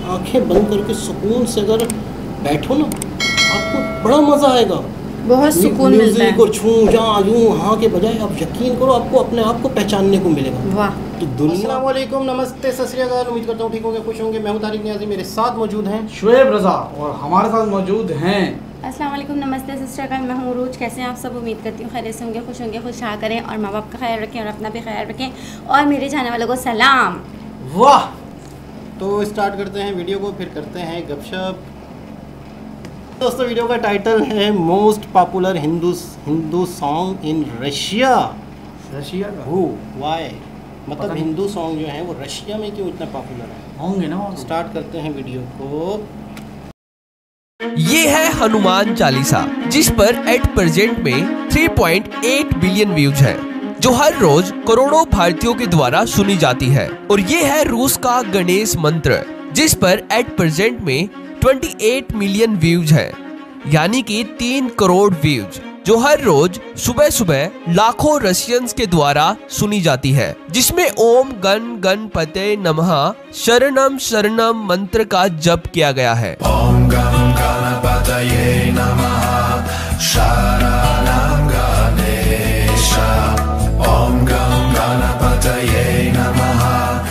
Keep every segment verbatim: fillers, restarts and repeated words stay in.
आंखें बंद करके सुकून से अगर बैठो ना, आपको बड़ा मज़ा आएगा, बहुत सुकून मिलता है। और छूं जहाँ यूँ हाँ के बजाय आप यकीन करो आपको अपने आप को पहचानने को मिलेगा। वाह। तो दुनिया। अस्सलाम वालेकुम, नमस्ते, सत श्री अकाल। उम्मीद करता हूँ ठीक होंगे, खुश होंगे। मैं हूँ तारिक नियाज़ी, मेरे साथ मौजूद हैं शुएब रज़ा और हमारे साथ मौजूद हैं। अस्सलाम वालेकुम, नमस्ते, सत श्री अकाल। मैं हूँ उरूज। कैसे हैं आप सब? उम्मीद करती हूँ खैरियत से होंगे, खुश होंगे, खुश रहा करें और माँ बाप का ख्याल रखें और अपना भी ख्याल रखें और मेरे जाने वालों को सलाम। वाह। तो स्टार्ट करते हैं वीडियो को, फिर करते हैं गपशप। दोस्तों, वीडियो का टाइटल है most popular Hindu Hindu song in Russia. Russia का हो वाई, मतलब हिंदू सॉन्ग जो है वो रशिया में क्यों इतना पॉपुलर है होंगे ना। स्टार्ट करते हैं वीडियो को। ये है हनुमान चालीसा, जिस पर एट प्रेजेंट में three point eight billion views है, जो हर रोज करोड़ों भारतीयों के द्वारा सुनी जाती है। और ये है रूस का गणेश मंत्र, जिस पर एट प्रेजेंट में अट्ठाईस मिलियन व्यूज है, यानी कि तीन करोड़ व्यूज, जो हर रोज सुबह सुबह लाखों रशियंस के द्वारा सुनी जाती है, जिसमें ओम गण गणपते नमः शरणम शरणम मंत्र का जप किया गया है। ओम गण गणपतये नमः शरणम गणेशा। ओम गण गणपतये नमः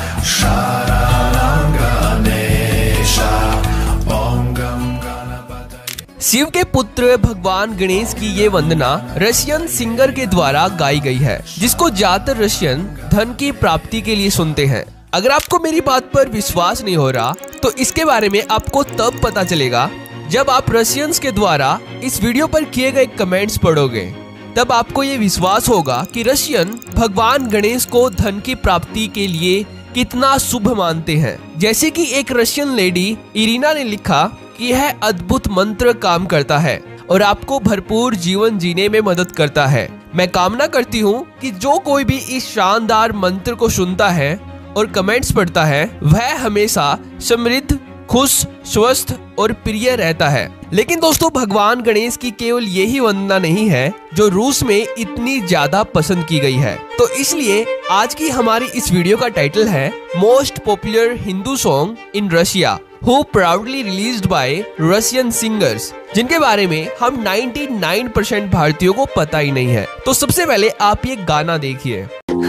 शरणम गणेशा। ओम गण गणपतये। शिव के पुत्र भगवान गणेश की ये वंदना रशियन सिंगर के द्वारा गाई गई है, जिसको ज्यादातर रशियन धन की प्राप्ति के लिए सुनते हैं। अगर आपको मेरी बात पर विश्वास नहीं हो रहा तो इसके बारे में आपको तब पता चलेगा जब आप रशियंस के द्वारा इस वीडियो पर किए गए कमेंट्स पढ़ोगे। तब आपको ये विश्वास होगा कि रशियन भगवान गणेश को धन की प्राप्ति के लिए कितना शुभ मानते हैं। जैसे कि एक रशियन लेडी इरीना ने लिखा कि यह अद्भुत मंत्र काम करता है और आपको भरपूर जीवन जीने में मदद करता है। मैं कामना करती हूँ कि जो कोई भी इस शानदार मंत्र को सुनता है और कमेंट्स पढ़ता है, वह हमेशा समृद्ध, खुश, स्वस्थ और प्रिय रहता है। लेकिन दोस्तों, भगवान गणेश की केवल यही वंदना नहीं है जो रूस में इतनी ज्यादा पसंद की गई है। तो इसलिए आज की हमारी इस वीडियो का टाइटल है most popular Hindu song in Russia who proudly released by Russian singers, जिनके बारे में हम निन्यानवे परसेंट भारतीयों को पता ही नहीं है। तो सबसे पहले आप ये गाना देखिए।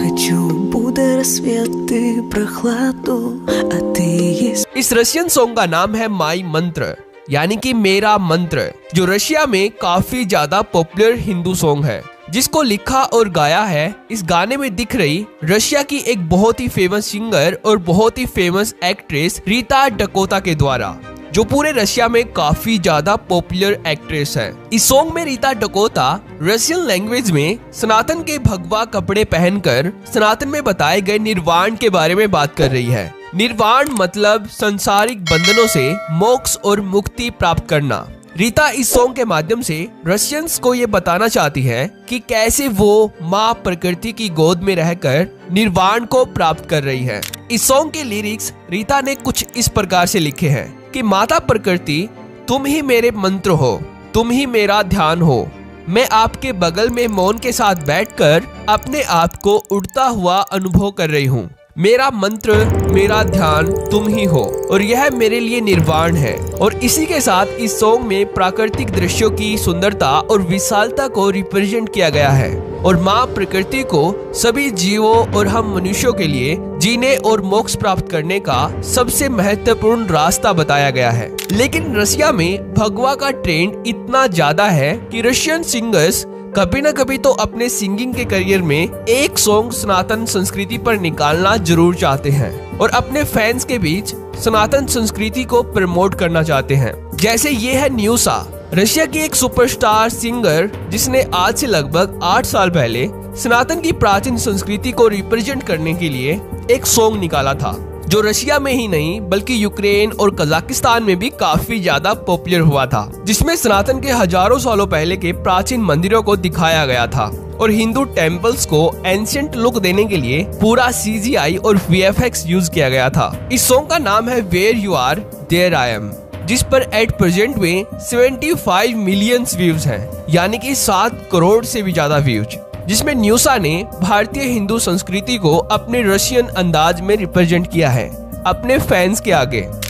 इस रशियन सॉन्ग का नाम है माई मंत्र, यानी कि मेरा मंत्र, जो रशिया में काफी ज्यादा पॉपुलर हिंदू सॉन्ग है, जिसको लिखा और गाया है इस गाने में दिख रही रशिया की एक बहुत ही फेमस सिंगर और बहुत ही फेमस एक्ट्रेस रीता डकोटा के द्वारा, जो पूरे रशिया में काफी ज्यादा पॉपुलर एक्ट्रेस है। इस सॉन्ग में रीता डकोटा रशियन लैंग्वेज में सनातन के भगवा कपड़े पहनकर सनातन में बताए गए निर्वाण के बारे में बात कर रही है। निर्वाण मतलब संसारिक बंधनों से मोक्ष और मुक्ति प्राप्त करना। रीता इस सॉन्ग के माध्यम से रशियंस को ये बताना चाहती है कि कैसे वो माँ प्रकृति की गोद में रहकर निर्वाण को प्राप्त कर रही है। इस सॉन्ग के लिरिक्स रीता ने कुछ इस प्रकार से लिखे हैं कि माता प्रकृति, तुम ही मेरे मंत्र हो, तुम ही मेरा ध्यान हो। मैं आपके बगल में मौन के साथ बैठकर अपने आप को उड़ता हुआ अनुभव कर रही हूँ। मेरा मंत्र, मेरा ध्यान तुम ही हो और यह मेरे लिए निर्वाण है। और इसी के साथ इस सॉन्ग में प्राकृतिक दृश्यों की सुंदरता और विशालता को रिप्रेजेंट किया गया है और माँ प्रकृति को सभी जीवों और हम मनुष्यों के लिए जीने और मोक्ष प्राप्त करने का सबसे महत्वपूर्ण रास्ता बताया गया है। लेकिन रशिया में भगवा का ट्रेंड इतना ज्यादा है कि रशियन सिंगर्स कभी न कभी तो अपने सिंगिंग के करियर में एक सॉन्ग सनातन संस्कृति पर निकालना जरूर चाहते हैं और अपने फैंस के बीच सनातन संस्कृति को प्रमोट करना चाहते हैं। जैसे ये है न्यूसा, रशिया की एक सुपरस्टार सिंगर, जिसने आज से लगभग आठ साल पहले सनातन की प्राचीन संस्कृति को रिप्रेजेंट करने के लिए एक सॉन्ग निकाला था, जो रशिया में ही नहीं बल्कि यूक्रेन और कजाकिस्तान में भी काफी ज्यादा पॉपुलर हुआ था, जिसमें सनातन के हजारों सालों पहले के प्राचीन मंदिरों को दिखाया गया था और हिंदू टेम्पल्स को एंशिएंट लुक देने के लिए पूरा सीजीआई और वीएफएक्स यूज किया गया था। इस सॉन्ग का नाम है where you are there I am, जिस पर एट प्रेजेंट में पचहत्तर मिलियन व्यूज हैं, यानी कि सात करोड़ से भी ज्यादा व्यूज, जिसमें न्यूसा ने भारतीय हिंदू संस्कृति को अपने रशियन अंदाज में रिप्रेजेंट किया है अपने फैंस के आगे।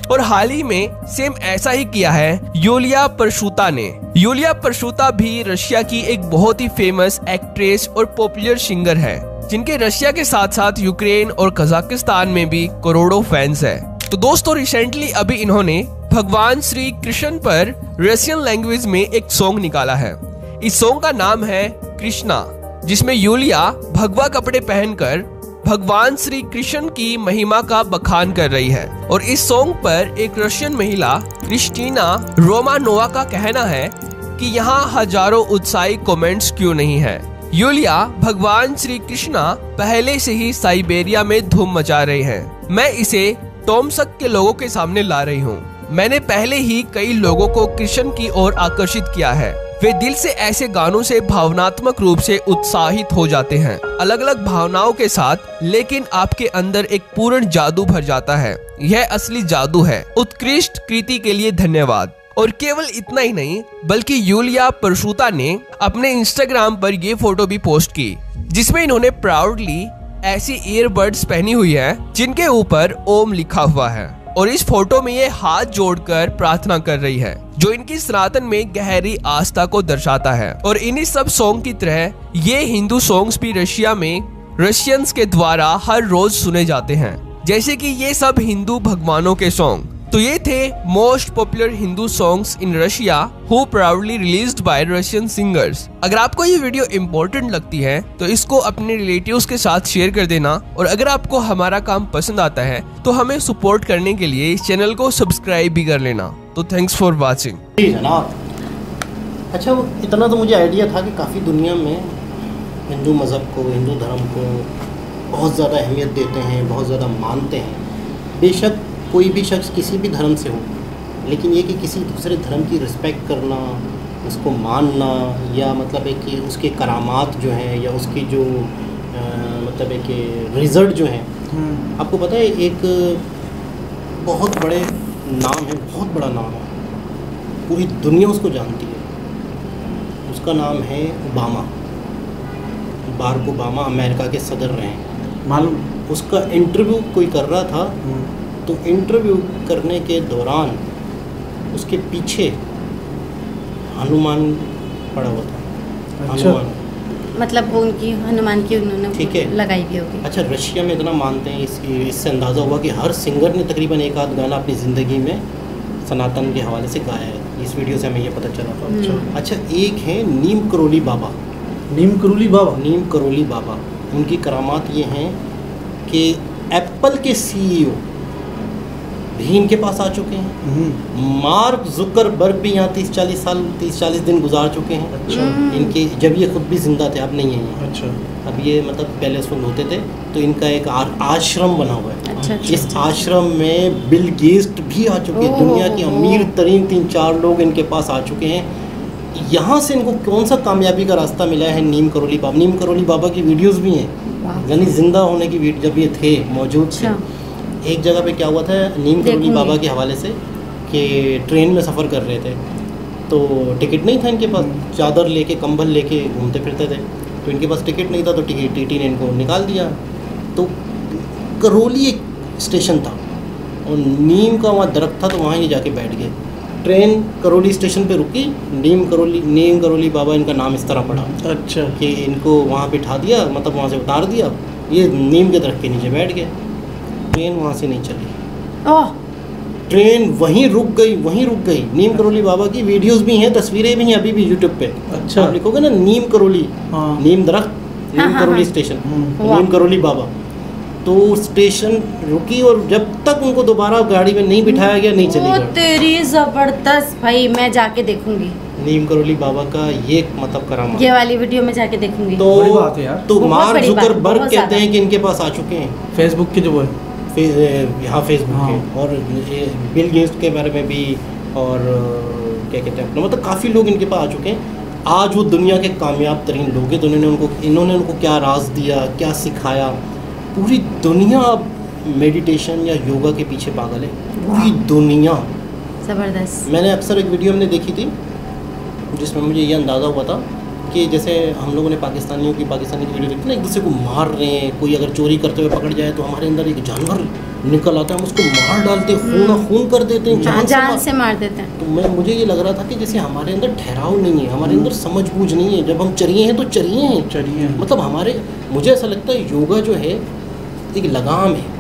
और हाल ही में सेम ऐसा ही किया है यूलिया परशुता ने। यूलिया परशुता भी रशिया की एक बहुत ही फेमस एक्ट्रेस और पॉपुलर सिंगर है, जिनके रशिया के साथ साथ यूक्रेन और कजाकिस्तान में भी करोड़ों फैंस है। तो दोस्तों रिसेंटली अभी इन्होंने भगवान श्री कृष्ण पर रशियन लैंग्वेज में एक सॉन्ग निकाला है। इस सॉन्ग का नाम है कृष्णा, जिसमें यूलिया भगवा कपड़े पहनकर भगवान श्री कृष्ण की महिमा का बखान कर रही है। और इस सॉन्ग पर एक रशियन महिला क्रिस्टीना रोमानोवा का कहना है कि यहाँ हजारों उत्साही कमेंट्स क्यों नहीं है। यूलिया भगवान श्री कृष्णा पहले से ही साइबेरिया में धूम मचा रहे हैं। मैं इसे टोमस्क के लोगों के सामने ला रही हूँ। मैंने पहले ही कई लोगों को कृष्ण की ओर आकर्षित किया है। वे दिल से ऐसे गानों से भावनात्मक रूप से उत्साहित हो जाते हैं, अलग अलग भावनाओं के साथ, लेकिन आपके अंदर एक पूर्ण जादू भर जाता है। यह असली जादू है। उत्कृष्ट कृति के लिए धन्यवाद। और केवल इतना ही नहीं, बल्कि यूलिया परशुता ने अपने इंस्टाग्राम पर ये फोटो भी पोस्ट की, जिसमें इन्होंने प्राउडली ऐसी ईयरबड्स पहनी हुई है जिनके ऊपर ओम लिखा हुआ है। और इस फोटो में ये हाथ जोड़कर प्रार्थना कर रही है, जो इनकी सनातन में गहरी आस्था को दर्शाता है। और इन्हीं सब सॉन्ग की तरह ये हिंदू सॉन्ग्स भी रशिया में रशियंस के द्वारा हर रोज सुने जाते हैं, जैसे कि ये सब हिंदू भगवानों के सॉन्ग। तो ये थे most popular Hindu songs in Russia who proudly released by Russian singers. अगर आपको ये वीडियो इम्पोर्टेंट लगती है तो इसको अपने रिलेटिव्स के साथ शेयर कर देना। और अगर आपको हमारा काम पसंद आता है तो हमें सपोर्ट करने के लिए इस चैनल को सब्सक्राइब भी कर लेना। तो थैंक्स फॉर वॉचिंग। जी जनाब। अच्छा, वो इतना तो मुझे आइडिया था कि काफ़ी दुनिया में हिंदू मज़हब को, हिंदू धर्म को बहुत ज़्यादा अहमियत देते हैं, बहुत ज़्यादा मानते हैं। बेशक कोई भी शख्स किसी भी धर्म से हो, लेकिन ये कि किसी दूसरे धर्म की रिस्पेक्ट करना, उसको मानना, या मतलब है कि उसके करामात जो हैं या उसकी जो आ, मतलब है कि रिज़ल्ट जो हैं, आपको पता है एक बहुत बड़े नाम है, बहुत बड़ा नाम है, पूरी दुनिया उसको जानती है। उसका नाम है ओबामा, बाराक ओबामा, अमेरिका के सदर रहे हैं। मालूम। उसका इंटरव्यू कोई कर रहा था, तो इंटरव्यू करने के दौरान उसके पीछे हनुमान पड़ा हुआ था। अच्छा। हनुमान, मतलब वो उनकी हनुमान की उन्होंने ठीक है, लगाई भी होगी। अच्छा, रशिया में इतना मानते हैं, इसकी इससे अंदाज़ा हुआ कि हर सिंगर ने तकरीबन एक आध गाना अपनी ज़िंदगी में सनातन के हवाले से गाया है। इस वीडियो से हमें ये पता चला था। अच्छा। अच्छा, एक है नीम करोली बाबा। नीम करोली बाबा। नीम करोली बाबा, उनकी करामात ये हैं कि एप्पल के सीईओ भी इनके पास आ चुके हैं। मार्क जुकरबर्ग भी यहाँ तीस चालीस साल तीस चालीस दिन गुजार चुके हैं। अच्छा। इनके जब ये खुद भी जिंदा थे, अब नहीं है ये। अच्छा। अब ये मतलब पहले उस वक्त होते थे, तो इनका एक आ, आश्रम बना हुआ है। अच्छा, अच्छा, इस अच्छा। आश्रम में बिल गेट्स भी आ चुके हैं। ओह, दुनिया के ओह। अमीर तरीन तीन चार लोग इनके पास आ चुके हैं। यहाँ से इनको कौन सा कामयाबी का रास्ता मिला है? नीम करोली बाबा। नीम करोली बाबा की वीडियोज़ भी हैं, यानी जिंदा होने की वीडियो जब ये थे मौजूद थे। एक जगह पे क्या हुआ था नीम करोली बाबा के हवाले से कि ट्रेन में सफ़र कर रहे थे, तो टिकट नहीं था इनके पास, चादर लेके कंबल लेके घूमते फिरते थे, तो इनके पास टिकट नहीं था, तो टिकट टीटी ने इनको निकाल दिया। तो करोली एक स्टेशन था और नीम का वहाँ दरख्त था, तो वहाँ ही जाके बैठ गए। ट्रेन करोली स्टेशन पे रुकी, नीम करोली नीम करोली बाबा इनका नाम इस तरह पड़ा। अच्छा। कि इनको वहाँ बिठा दिया, मतलब वहाँ से उतार दिया, ये नीम के दरख्त के नीचे बैठ गए। ट्रेन वहाँ से नहीं चली। ओह। ट्रेन वहीं रुक गई, वहीं रुक गई। नीम करोली बाबा की वीडियोस भी हैं, तस्वीरें भी हैं अभी भी यूट्यूब पे। अच्छा। आप लिखोगे ना नीम करोली, हाँ। नीम दरख्त, नीम हाँ, हाँ, करोली हाँ। स्टेशन, वाह। नीम करोली बाबा, तो स्टेशन रुकी और जब तक उनको दोबारा गाड़ी में नहीं बिठाया गया नहीं चली वो गाड़ी। तेरी जबरदस्त भाई, मैं जाके देखूंगी नीम करोली बाबा का ये मतलब करामा। ये वाली वीडियो में जाके देखूंगी। तो बड़ी बात है यार। तो बहुत मार्क बड़ी बात, जुकरबर्ग बहुत कहते ज़्यादा। हैं कि इनके पास आ चुके हैं, फेसबुक के जो वो है, फे, यहाँ फेसबुक हाँ। के, और ये बिल गेट्स के बारे में भी, और अ, क्या कहते हैं अपना, मतलब काफ़ी लोग इनके पास आ चुके हैं। आज वो दुनिया के कामयाब तरीन लोग हैं। तो इन्होंने उनको इन्होंने उनको क्या राज दिया, क्या सिखाया, पूरी दुनिया अब मेडिटेशन या योगा के पीछे पागल है, पूरी दुनिया। जबरदस्त। मैंने अक्सर एक वीडियो हमने देखी थी जिसमें मुझे ये अंदाज़ा हुआ था कि जैसे हम लोगों ने पाकिस्तानियों की पाकिस्तानी की वीडियो देखी ना, एक दूसरे को मार रहे हैं, कोई अगर चोरी करते हुए पकड़ जाए तो हमारे अंदर एक जानवर निकल आता है, हम उसको मार डालते हैं, खून खून कर देते हैं, हाँ, जान से जान मार- से मार देते हैं। तो मैं मुझे ये लग रहा था कि जैसे हमारे अंदर ठहराव नहीं है, हमारे अंदर समझ बूझ नहीं है। जब हम चरिए हैं तो चरिए हैं, चलिए मतलब हमारे, मुझे ऐसा लगता है योगा जो है एक लगाम है,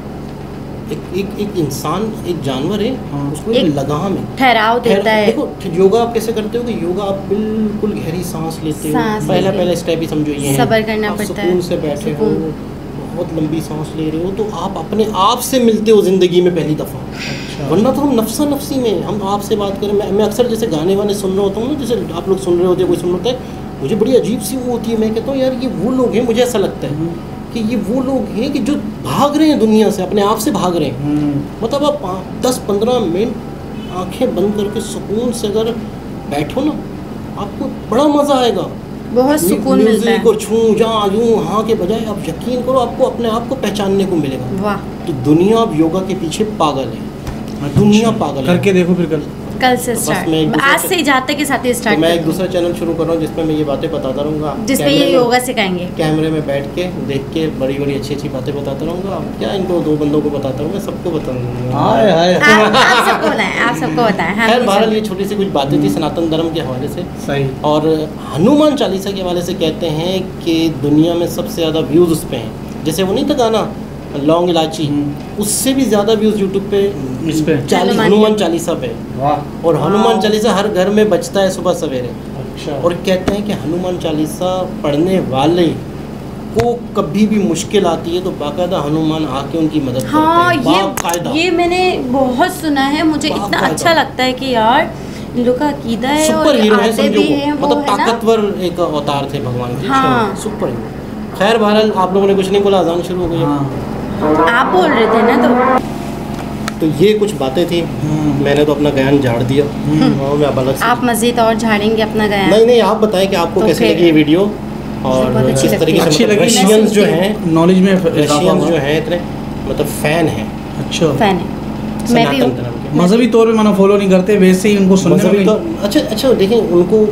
एक एक एक इंसान एक जानवर है, हाँ। उसको एक, एक लगाम है। ठहराव देता ठहर- है। देखो योगा आप कैसे करते हो कि योगा आप बिल्कुल गहरी सांस लेते हो, सांस पहला लेते। पहला स्टेप ही समझो ये है, सब्र करना आप पड़ता है। सुकून से बैठे हो, सुकून। बहुत लंबी सांस ले रहे हो, तो आप अपने आप से मिलते हो ज़िंदगी में पहली दफ़ा। अच्छा वरना तो हम नफसा नफसी में, हम आपसे बात करें, मैं मैं अक्सर जैसे गाने वाने सुन रहा होता हूँ ना, जैसे आप लोग सुन रहे होते हैं, कोई सुन रहा होता है, मुझे बड़ी अजीब सी वो होती है, मैं कहता हूँ यार ये वो लोग हैं, मुझे ऐसा लगता है कि ये वो लोग हैं कि जो भाग रहे हैं दुनिया से, अपने आप से भाग रहे हैं। हम्म, मतलब आप पाँच- दस पंद्रह मिनट आंखें बंद करके सुकून से अगर बैठो ना, आपको बड़ा मज़ा आएगा। बहुत सुकून मिलता म्यूजिक है। और छूँ जहाँ यूँ हाँ के बजाय आप यकीन करो आपको अपने आप को पहचानने को मिलेगा। वाह, तो दुनिया अब योगा के पीछे पागल है, दुनिया पागल है। करके देखो फिर कल। कल से बस मैं एक स्टार्ट, दूसरे आज से- से ही जाते के साथ ही तो स्टार्ट मैं कर एक दूँ, दूसरा चैनल शुरू कर रहा हूँ जिसमें मैं ये बातें बताता रहूँगा, जिसपे ये कैमरे में- योगा सिखाएंगे। कैमरे में बैठ के देख के बड़ी बड़ी अच्छी अच्छी बातें बताता रहूँगा। क्या इनको दो बंदों को बताता हूँ, मैं सबको बताऊँगा। हाय हाय आप आप सबको बताएं, आप सबको बताएं। हम खैर ये बहरहाल सब- ये छोटी सी कुछ बातें थी सनातन धर्म के हवाले से। सही। और हनुमान चालीसा के हवाले से कहते हैं कि दुनिया में सबसे ज़्यादा व्यूज़ उस पे हैं। जैसे वो नहीं था गाना लौंग इलायची, हम्म। उससे भी ज़्यादा व्यूज़ यूट्यूब पे इस पे? चालीस हनुमान हनुमान चालीसा पे। वाह। और हनुमान चालीसा हर घर में बजता है सुबह सवेरे। अच्छा। और कहते हैं कि हनुमान चालीसा पढ़ने वाले को कभी भी मुश्किल आती है तो बाकायदा हनुमान आके उनकी मदद हाँ, करते हैं, बाकायदा। ये ये मैंने बहुत सुना है, मुझे इतना बाकायदा। अच्छा लगता है कि यार इन लोग का अकीदा है और सुपर हीरो है आते समझो भी वो। हैं वो, मतलब है ना? ताकतवर एक अवतार थे भगवान के। हाँ। Super hero. खैर बहरहाल आप लोगों ने कुछ नहीं बोला, अजान शुरू हो गई है। हाँ। आप बोल रहे थे ना, तो तो ये कुछ बातें थी, हम्म। मैंने तो अपना बयान झाड़ दिया। और मैं अब अलग से आप मजीद और झाड़ेंगे अपना गया। नहीं नहीं आप बताएं कि आपको तो कैसी फिर- लगी ये वीडियो और बहुत अच्छी किस लगती तरीके है। से अच्छी मतलब लगी। रशियंस जो मैं हैं नॉलेज में इजाफा रशियंस हुआ। जो हैं इतने मतलब फ़ैन हैं अच्छा। फैन है, मैं भी सनातन हूँ। धर्म के। मजहबी तौर पे मैंने फॉलो नहीं करते, वैसे ही उनको सुनने मजहबी में तो अच्छा अच्छा देखें, उनको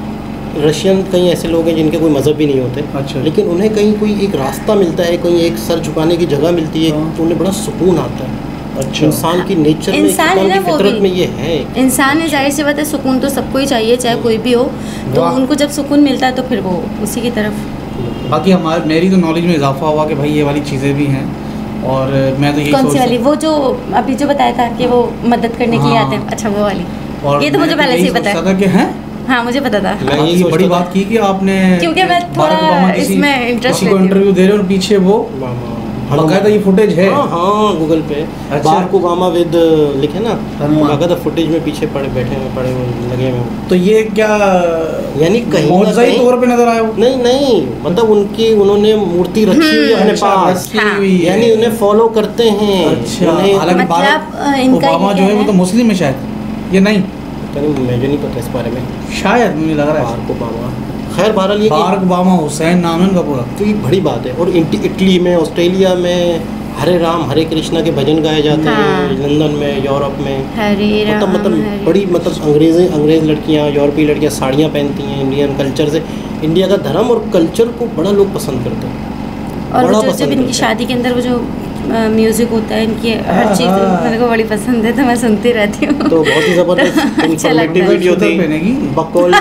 रशियन कई ऐसे लोग हैं जिनके कोई मज़हब भी नहीं होते, अच्छा। लेकिन उन्हें कहीं कोई एक रास्ता मिलता है, कहीं एक सर झुकाने की जगह मिलती है, हाँ। तो उन्हें बड़ा सुकून आता है। अच्छा। इंसान की नेचर में, इंसान है इंसान ना की वो फितरत भी। में ये है। इंसान है, जाहिर सी बात है, सुकून तो सबको ही चाहिए, चाहे कोई भी हो। तो वाह। उनको जब सुकून मिलता है तो फिर वो उसी की तरफ। बाकी हमारे मेरी तो नॉलेज में इजाफा हुआ कि भाई ये वाली चीज़ें भी हैं, और मैं तो यही कौन सी सोचता- वाली? वो जो अभी जो बताया था कि वो मदद करने के लिए हाँ। आते हैं, अच्छा वो वाली। और ये तो मैं मुझे पहले से यही ही पता है। सोचता था कि हैं हाँ, मुझे पता था। मैं आप यही ये सोचता बड़ी था। बात की कि आपने क्योंकि मैं बाराक थोड़ा ओबामा किसी- इसमें interest किसी को लेती हूँ। इंटरव्यू दे रहे हो और पीछे वो बाकायदा ये फुटेज है। हाँ हाँ गूगल पे अच्छा। बाराक ओबामा विद लिखे ना, हनुमान। बाकायदा फुटेज में पीछे पड़े बैठे हुए पड़े हुए लगे हुए। तो ये क्या यानी कहीं ना मौजज़ाई कहीं- तौर पे नजर आया वो? नहीं नहीं मतलब उनकी उन्होंने मूर्ति रखी हुई है अपने अच्छा, पास, रखी हाँ। हुई है। यानी उन्हें फॉलो करते हैं। अच्छा। उन्हें हालांकि मतलब, बाराक अ, इनका ये ओबामा जो है कहना वो तो है- मुस्लिम है शायद, ये नहीं पता नहीं, मुझे नहीं पता इस बारे में। शायद मुझे लग रहा है बाराक ओबामा, खैर बहरहाल ये कि- बाराक ओबामा हुसैन नाम है उनका पूरा। तो ये बड़ी बात है। और इट- इटली में, ऑस्ट्रेलिया में हरे राम हरे कृष्णा के भजन गाए जाते हाँ। हैं, लंदन में, यूरोप में। हरे राम मतलब मतलब हरे बड़ी मतलब अंग्रेज़ी अंग्रेज़ लड़कियां, यूरोपीय लड़कियां साड़ियाँ पहनती हैं इंडियन कल्चर से। इंडिया का धर्म और कल्चर को बड़ा लोग पसंद करते हैं। और बड़ा वो जो पसंद जब इनकी करते हैं। शादी के अंदर वो जो म्यूजिक होता है, इनकी हर हाँ, चीज़ हाँ। मेरे को बड़ी पसंद है, तो मैं सुनती रहती हूँ। तो बहुत ही ज़बरदस्त अच्छा लगता इंफॉर्मेटिव है। वीडियो थी। पहनेगी? बकौल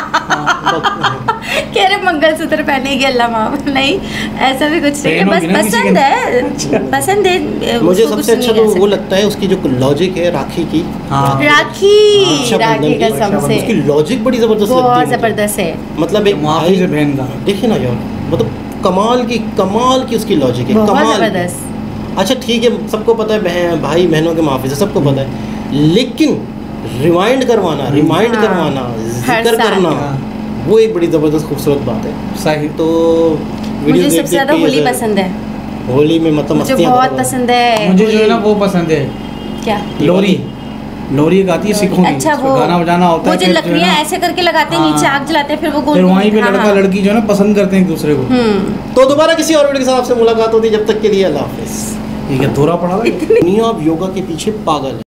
बक- कह रहे मंगलसूत्र पहनेगी, अल्लाह माफ। नहीं, ऐसा भी कुछ नहीं है, बस पहनोगी ना किसी पसंद के- है, पसंद है। मुझे उसको कुछ सबसे अच्छा नहीं तो कह वो सकते। लगता है उसकी जो लॉजिक है राखी की। हाँ। राखी, रक्षाबंधन राखी की- कसम से उसकी लॉजिक बड़ी ज़बरदस्त लगती है बहुत मुझे। ज़बरदस्त है। मतलब एक माफी भाई से बहन का। देखिए ना यार, मतलब कमाल की कमाल की उसकी लॉजिक है, बहुत कमाल की। ज़बरदस्त। अच्छा ठीक है, सबको पता है बहन भाई बहनों के माफी से सबको पता है, लेकिन रिवाइंड करवाना, रिमाइंड हाँ। करवाना, हर जिक्र साल। करना, हाँ। वो एक बड़ी ज़बरदस्त खूबसूरत बात है। सही। तो वीडियो मुझे देख सबसे देख ज़्यादा के होली ये- पसंद है, होली में मतलब मुझे मस्तियाँ बहुत करो। पसंद है। मुझे जो है ना होली। वो पसंद है, क्या? लोरी। लोरी एक आती है सिखों की, अच्छा, उसमें वो गाना बजाना होता वो है, जो फिर जो है लकड़ियाँ ना- ऐसे करके लगाते हैं, हाँ। नीचे आग जलाते हैं, फिर वो गोल फिर वहीं पे हाँ, लड़का हाँ। लड़की जो है ना पसंद करते हैं एक दूसरे को। हम्म। तो दोबारा किसी और वीडियो के साथ आपसे मुलाकात होती है, जब तक के लिए अल्लाह हाफिज़। ठीक है, धोरा पड़ा था। दुनिया अब योगा के पीछे पागल है।